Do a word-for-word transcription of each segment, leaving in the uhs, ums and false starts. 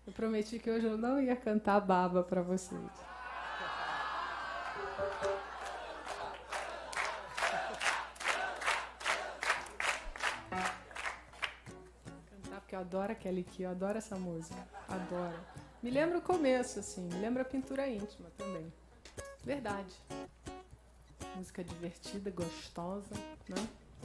Eu prometi que hoje eu não ia cantar baba pra vocês. Cantar porque eu adoro a Kelly Key, eu adoro essa música. Adoro. Me lembra o começo, assim, me lembra a Pintura Íntima também. Verdade. Música divertida, gostosa, né?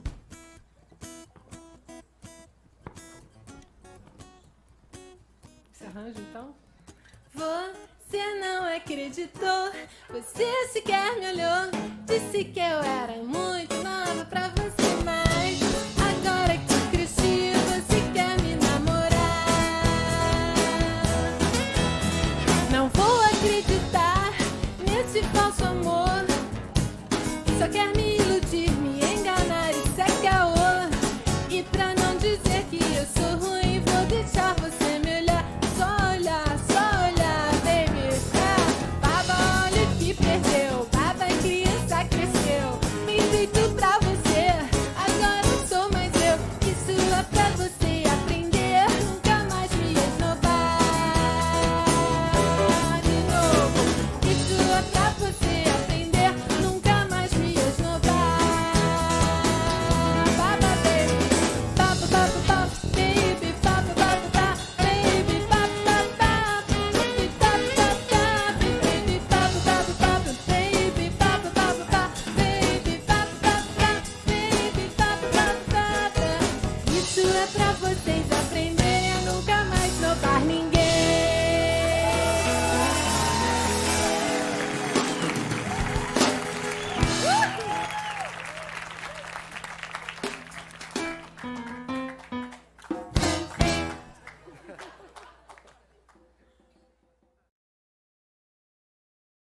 Esse arranjo, então? Você não acreditou, você sequer me olhou. Disse que eu era muito nova pra você, mas agora que cresci, você quer me namorar. Não vou acreditar nesse falso amor, só quer me iludir, me enganar, isso é caô. E pra não dizer que eu sou ruim, vou deixar você me olhar. Só olhar, só olhar, baby. Ah, baba, olha o que perdeu. Baba, criança cresceu. Me feito pra você, agora sou mais eu. Isso é pra você.